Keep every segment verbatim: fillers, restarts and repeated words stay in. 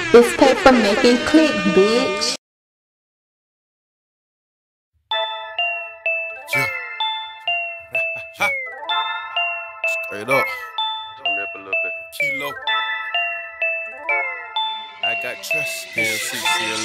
This paper make it click, bitch. Yeah. Ha. Straight up. Turn me up a little bit. Kilo. I got trust. P M C, C L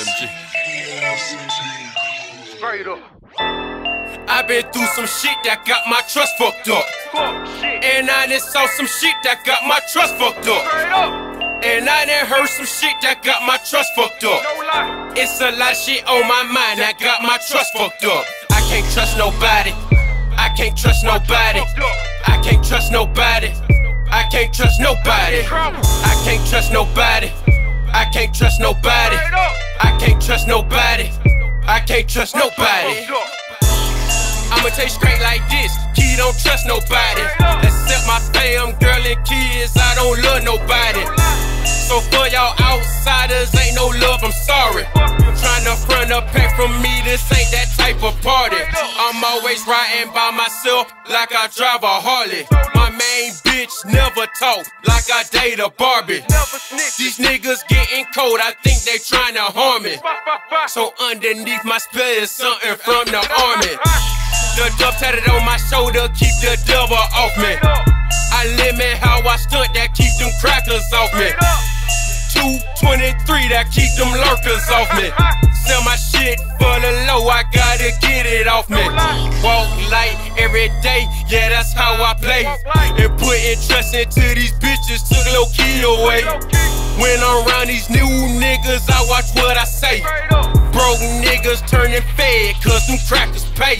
M G. Straight up. I been through some shit that got my trust fucked up. Fuck shit. And I done saw some shit that got my trust fucked up. Straight up. And I done heard some shit that got my trust fucked up. No lie. It's a lot of shit on my mind that got my trust fucked up. I can't trust nobody. I can't trust nobody. I can't trust nobody. I can't trust nobody. I can't trust nobody. I can't trust nobody. I can't trust nobody. I can't trust nobody. I'ma tell you straight like this, Key don't trust nobody. Except my fam, girl and kids, I don't love nobody. So for y'all outsiders, ain't no love, I'm sorry. Tryna front a pack from me, this ain't that type of party. I'm always riding by myself like I drive a Harley. My main bitch never talk like I date a Barbie. These niggas getting cold, I think they tryna harm me. So underneath my spell is something from the army. The dove tatted on my shoulder, keep the devil off me. I limit how I stunt, that keep them crackers off me. two twenty-three, that keep them lurkers off me. Sell my shit for the low, I gotta get it off me. Walk light every day, yeah, that's how I play. And putting trust into these bitches took low key away. When I'm around these new niggas, I watch what I say. Broke niggas turning fed, cause them crackers pay.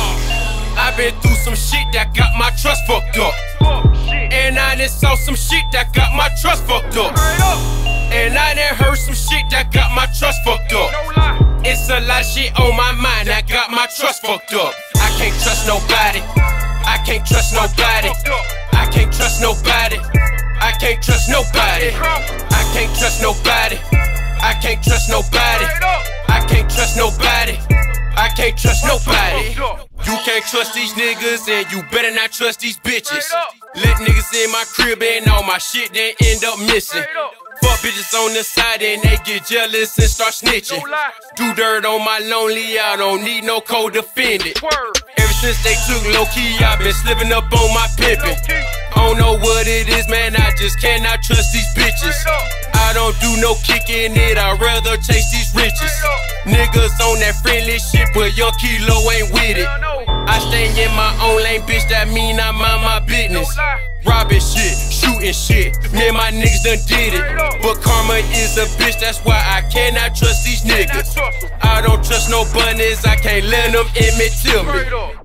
I been through some shit that got my trust fucked up. And I done saw some shit that got my trust fucked up. And I done heard some shit that got my trust fucked up. It's a lot of shit on my mind that got my trust fucked up. I can't trust nobody. I can't trust nobody. I can't trust nobody. I can't trust nobody. I can't trust nobody. I can't trust nobody. I can't trust nobody. I can't trust nobody. You can't trust these niggas and you better not trust these bitches. Let niggas in my crib and all my shit then end up missing. Fuck bitches on the side and they get jealous and start snitching. Do dirt on my lonely, I don't need no co-defendant. Ever since they took low key, I've been slipping up on my pimpin'. I don't know what it is, man, I just cannot trust these bitches. I don't do no kicking it, I'd rather chase these riches. Niggas on that friendly shit, but young Kilo ain't with it. I stay in my own lane, bitch, that mean I mind my business. Robbing shit, shooting shit, me and my niggas done did it. But karma is a bitch, that's why I cannot trust these niggas. I don't trust no bunnies, I can't let them admit to me.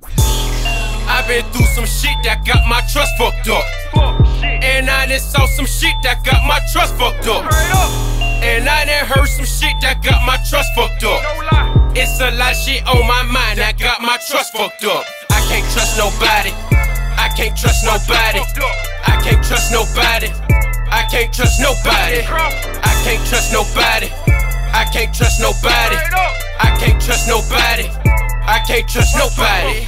I been through some shit that got my trust fucked up. And I done saw some shit that got my trust fucked up. And I done heard some shit that got my trust fucked up. It's a lot of shit on my mind that got my trust fucked up. I can't trust nobody. I can't trust nobody. I can't trust nobody. I can't trust nobody. I can't trust nobody. I can't trust nobody. I can't trust nobody. I can't trust nobody.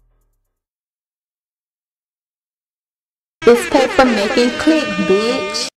This paper make it click, bitch.